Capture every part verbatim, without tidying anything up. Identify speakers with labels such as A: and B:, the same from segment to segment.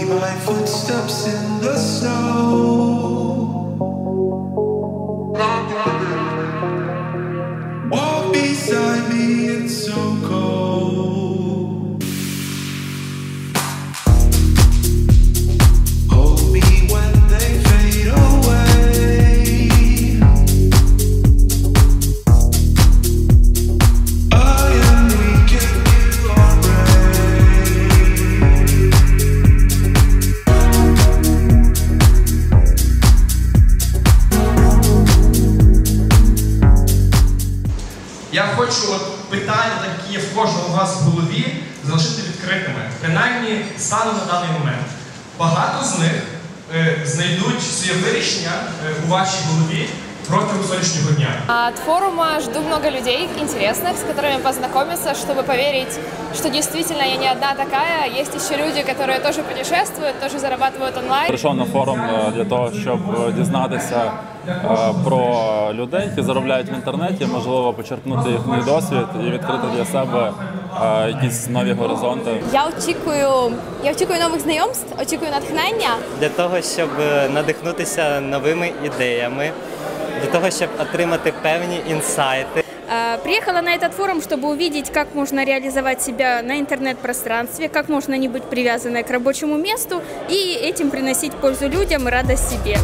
A: my footsteps in the snow. Walk beside me, it's so cold. Hold me when they fade away. I am weak and you are brave.
B: Я хочу от питання, так які є в кожному з вас в голові, залишити відкритими, принаймні станом на даний момент. Багато з них е, знайдуть своє вирішення е, у вашій голові протягом сьогоднішнього дня.
C: От форума жду много людей интересных, с которыми познакомиться, чтобы поверить, что действительно я не одна такая. Есть еще люди, которые тоже путешествуют, тоже зарабатывают онлайн.
D: Прийшов на форум для того, щоб дізнатися про людей, які заробляють в інтернеті, можливо, почерпнути їхній досвід і відкрити для себе якісь нові горизонти.
E: Я очікую, я очікую нових знайомств, очікую натхнення.
F: Для того, щоб надихнутися новими ідеями, для того, щоб отримати певні інсайти.
G: Приехала на этот форум, чтобы увидеть, как можно реализовать себя на интернет-пространстве, как можно не быть привязанной к рабочему месту и этим приносить пользу людям и радость себе.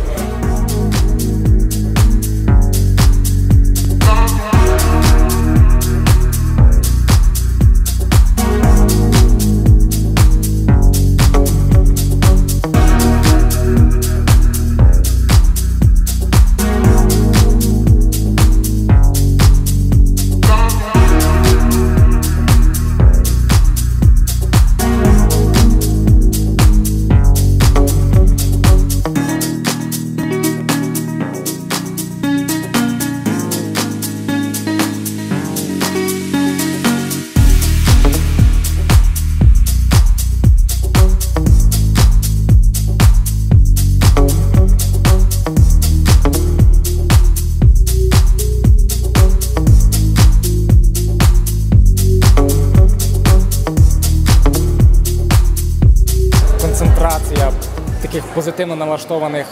H: Концентрація таких позитивно налаштованих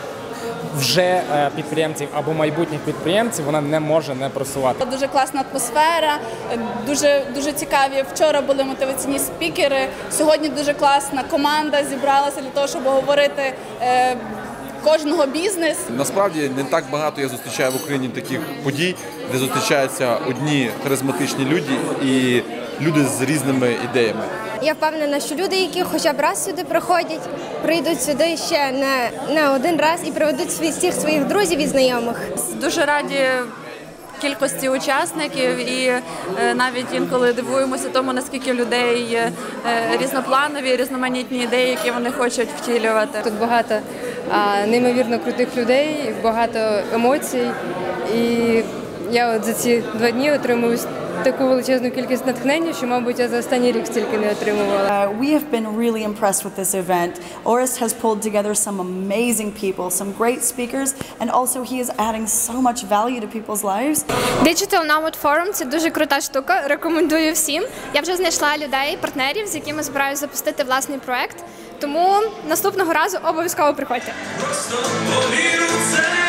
H: вже підприємців або майбутніх підприємців, вона не може не просувати.
E: Дуже класна атмосфера, дуже, дуже цікаві. Вчора були мотиваційні спікери, сьогодні дуже класна команда зібралася для того, щоб говорити е, кожного бізнес.
I: Насправді не так багато я зустрічаю в Україні таких подій, де зустрічаються одні харизматичні люди і люди з різними ідеями.
J: Я впевнена, що люди, які хоча б раз сюди приходять, прийдуть сюди ще не, не один раз і приведуть всіх своїх друзів і знайомих.
K: Дуже раді кількості учасників і навіть інколи дивуємося тому, наскільки людей різнопланові, різноманітні ідеї, які вони хочуть втілювати.
L: Тут багато а, неймовірно крутих людей, багато емоцій, і я от за ці два дні отримую таку величезну кількість натхнення, що, мабуть, я за останній рік стільки не отримувала.
M: Uh, we have been really impressed with this event. Orest has pulled together some amazing people, some great speakers, and also he is adding so much value to people's lives.
C: Digital Nomad Forum – це дуже крута штука, рекомендую всім. Я вже знайшла людей, партнерів, з якими збираюся запустити власний проект, тому наступного разу обов'язково приходьте.
A: Просто повіру в це.